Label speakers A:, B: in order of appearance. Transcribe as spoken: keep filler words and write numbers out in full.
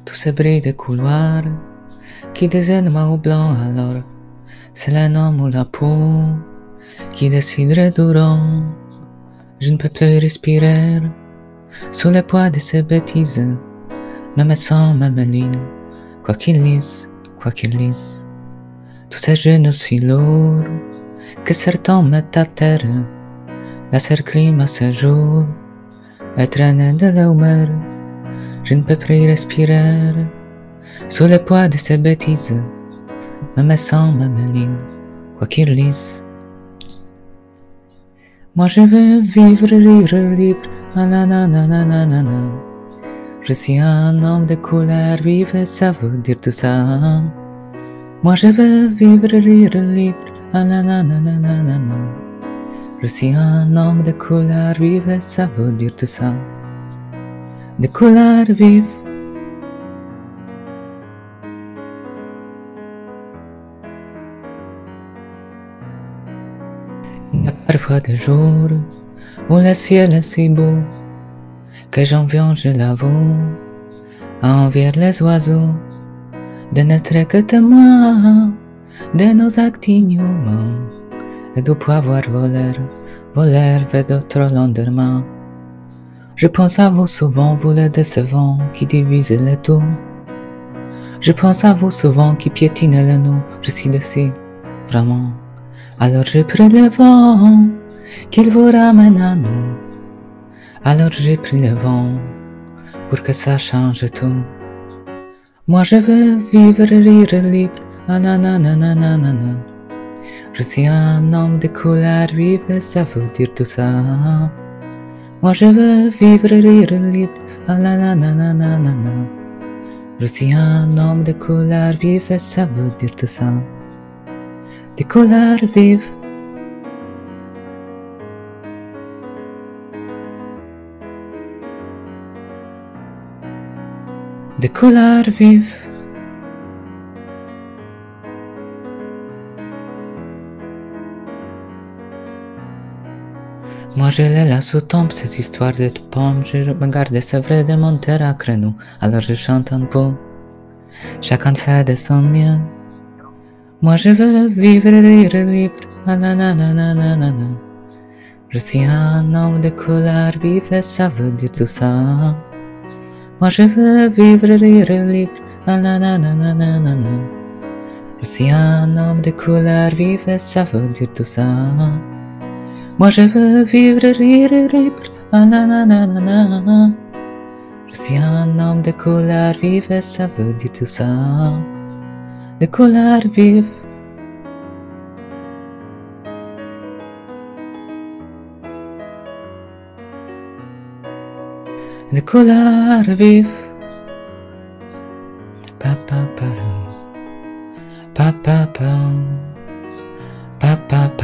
A: Tous ces bruits de couloirs qui désignent noir ou blanc, alors c'est le nom ou la peau qui déciderait durant. Je ne peux plus respirer sous le poids de ces bêtises, même sans même ligne, quoi qu'ils lisent, quoi qu'ils lisent. Tous ces genoux si lourds que certains mettent à terre, la cerclime à ce jour, étreinte de l'humeur. Je ne peux plus respirer sous le poids de ces bêtises, même sans même ligne, quoi qu'ils lisent. Moi je veux vivre, rire libre, ah na na na na na na na. Je suis un homme de couleur vive, ça veut dire tout ça. Moi je veux vivre, rire libre, ah na na na na na na na. Je suis un homme de couleur vive, ça veut dire tout ça. De couleur vive. Il y a parfois des jours où le ciel est si beau que j'en viens, je l'avoue, à envier les oiseaux de n'être que témoins de nos actignements et de pouvoir voler, voler vers d'autres lendemains. Je pense à vous souvent, vous les décevants qui divisent les tout. Je pense à vous souvent qui piétinez les noms, je suis déçu, vraiment. Alors j'ai pris le vent qu'il vous ramène à nous. Alors j'ai pris le vent pour que ça change tout. Moi je veux vivre, rire libre, ah na na na na na na na. Je suis un homme de couleur vive, ça veut dire tout ça. Moi je veux vivre, rire libre, ah na na na na na na na. Je suis un homme de couleur vive, ça veut dire tout ça. De couleur vive. De couleur vive. Moi je l'ai là sous tombe, cette histoire de pomme. Je me garde, c'est vrai, de mon terre à créneau. Alors je chante un peu, chacun fait de son mieux. Moi je veux vivre, rire libre, ah na na na na na na na. Je suis un homme de couleur vive, ça veut dire tout ça. Moi je veux vivre, rire libre, ah na na na na na na na. Je suis un homme de couleur vive, ça veut dire tout ça. Moi je veux vivre, rire libre, ah na na na na na. Je suis un homme de couleur vive, ça veut dire tout ça. De couleur vive. De couleur vive. Pa pa pa pa pa pa pa pa pa.